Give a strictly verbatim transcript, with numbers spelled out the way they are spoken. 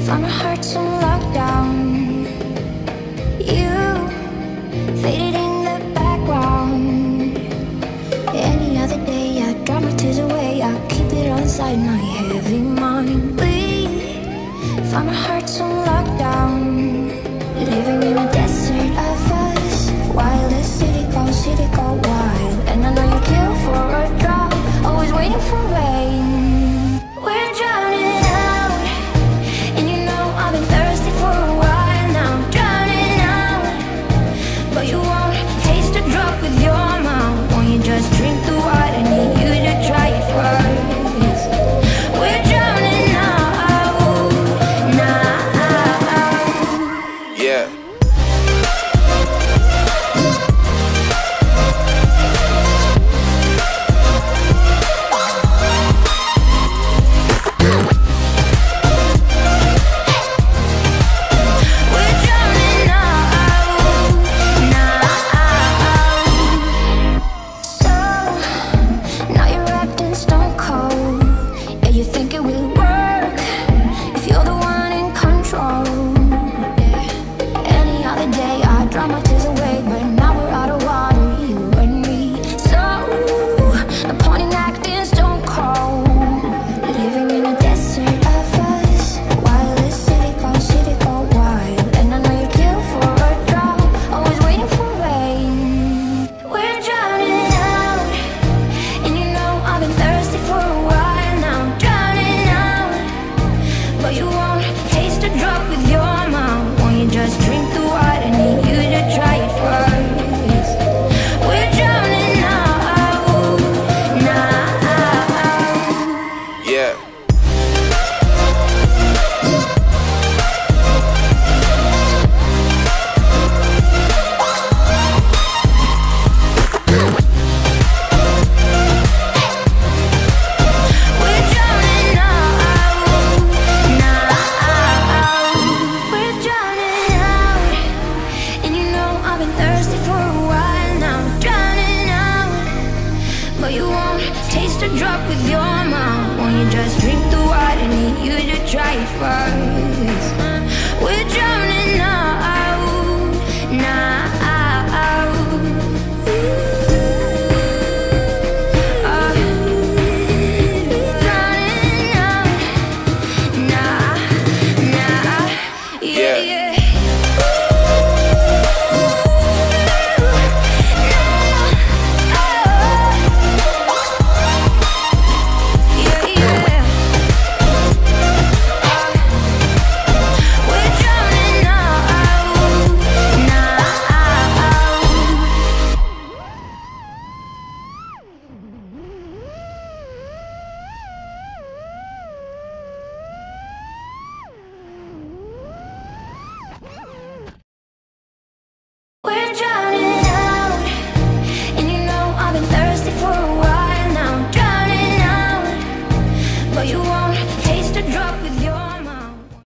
Found our hearts on lockdown. You faded in the background. Any other day I dry my tears away, I keep it all inside my heavy mind. We found our hearts on lockdown. Living in a desert of us, while the city goes, city go wild. And I know you kill for a drop, always waiting for rain. We're drowning out, and you know I've been thirsty for a while now. Drowning out, but you won't taste a drop with your mouth. Won't you just drink the water? I need you to try it first. We're drowning out, now. Yeah. But you won't taste a drop with your mouth. Won't you just drink the water? I need you to try it first.